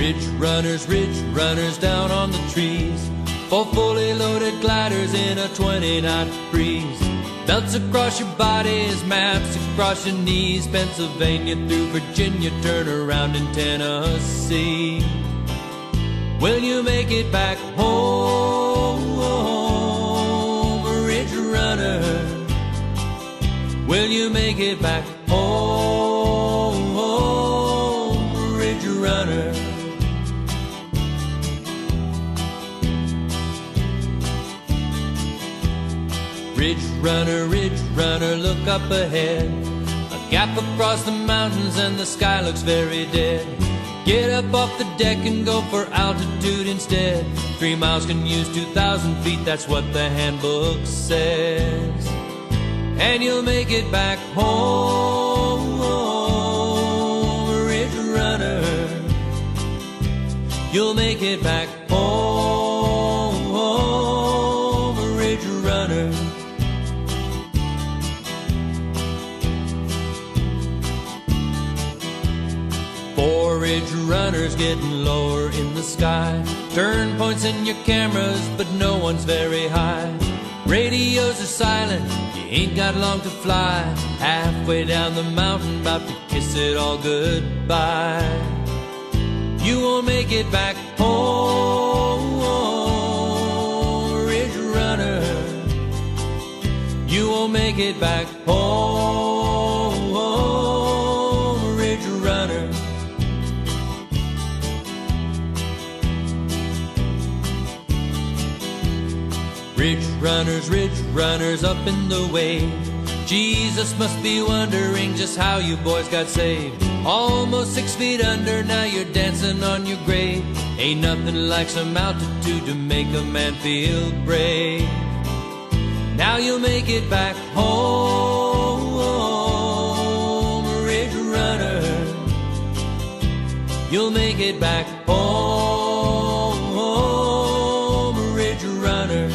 Ridge runners down on the trees. 4 fully loaded gliders in a 20-knot breeze. Belts across your bodies, maps across your knees. Pennsylvania through Virginia, turn around in Tennessee. Will you make it back home, Ridge Runner? Will you make it back home, Ridge Runner? Ridge runner, look up ahead. A gap across the mountains and the sky looks very dead. Get up off the deck and go for altitude instead. 3 miles can use 2,000 feet, that's what the handbook says. And you'll make it back home, Ridge Runner. You'll make it back home, Ridge Runner. Ridge runners getting lower in the sky. Turn points in your cameras, but no one's very high. Radios are silent, you ain't got long to fly. Halfway down the mountain, about to kiss it all goodbye. You won't make it back home, Ridge Runner. You won't make it back home, Ridge Runner. Ridge runners up in the wave. Jesus must be wondering just how you boys got saved. Almost 6 feet under, now you're dancing on your grave. Ain't nothing like some altitude to make a man feel brave. Now you'll make it back home, Ridge Runner. You'll make it back home, Ridge Runner.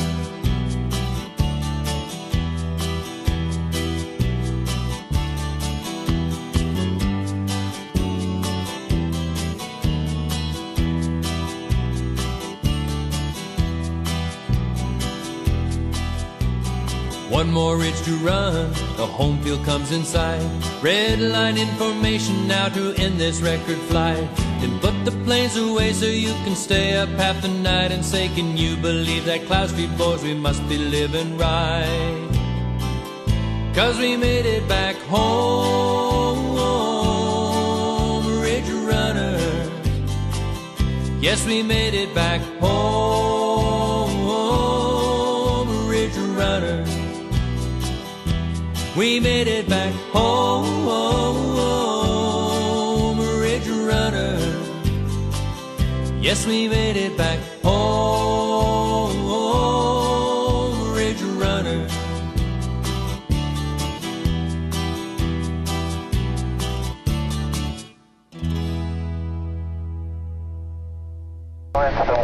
One more ridge to run, the home field comes in sight. Red line information now to end this record flight. Then put the planes away so you can stay up half the night and say, can you believe that Cloud Street boys, we must be living right? 'Cause we made it back home, Ridge Runner. Yes, we made it back home, Ridge Runner. We made it back home, Ridge Runner. Yes, we made it back home, Ridge Runner. Esto